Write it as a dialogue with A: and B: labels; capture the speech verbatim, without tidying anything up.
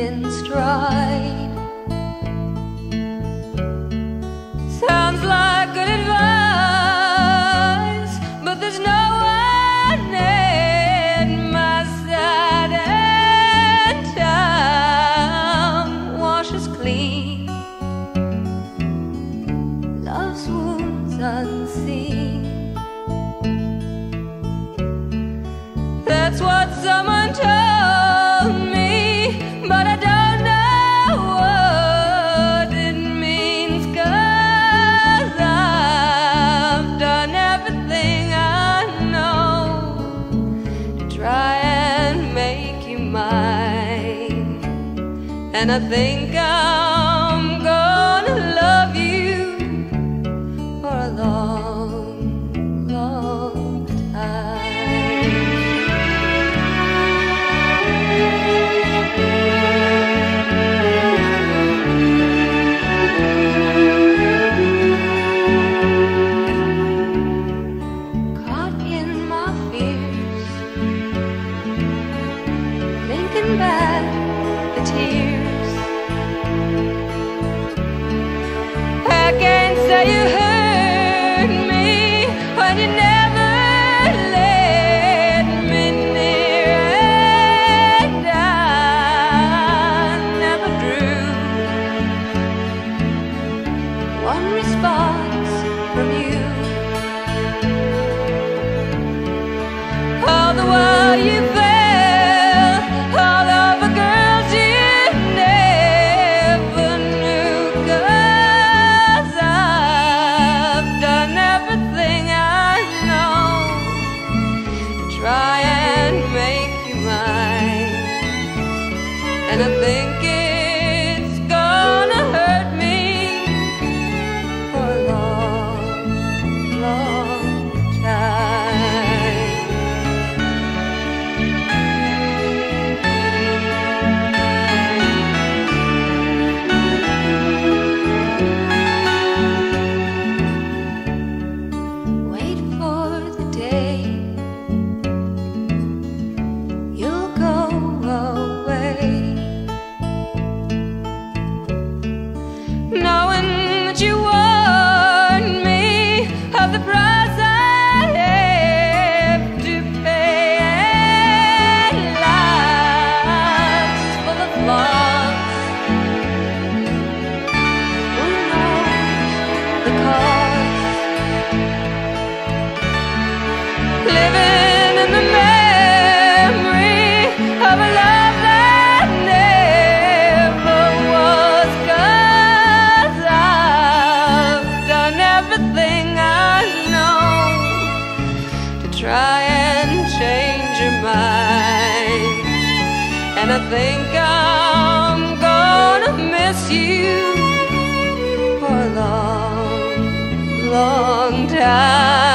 A: in stride. Sounds like good advice, but there's no one at my side, and time washes clean love's wounds unseen. That's what someone told me, but I don't know what it means, 'cause I've done everything I know to try and make you mine. And I think I'm gonna love you for a long, long time. Back the tears, I can't say you hurt me when you never let me near, and I never drew one response from you. All the while you try and make you mine, and I think it's gonna hurt me for a long, long time. Wait for the day knowing that you warned me of the price I have to pay, and life's full of flaws. Who knows the cause? Living in the memory of a love that never was, 'cause everything I know to try and change your mind, and I think I'm gonna miss you for a long, long time.